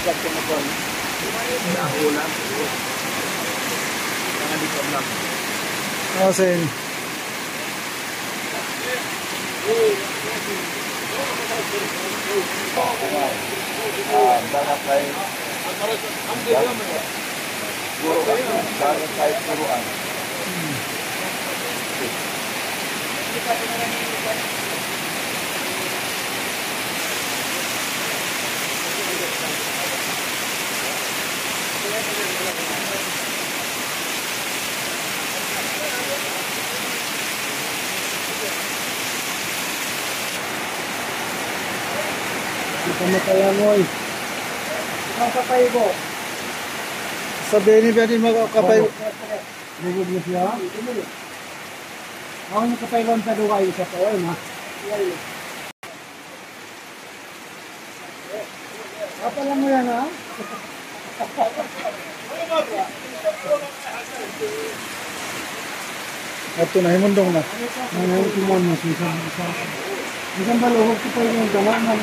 sikat ka na po. Ulam. Jangan di-problem. Asin. Barangay Puruan. Kita makalangoy. Ang kapay ko. Sabihin ni Bani makakapay. Nagod mo siya? Ako yung kapaylon sa duway sa toy na. Kapala mo yan ha? Ito na, himundong na. Ano yung timon mo? Isang baluhog ko pa yung dala.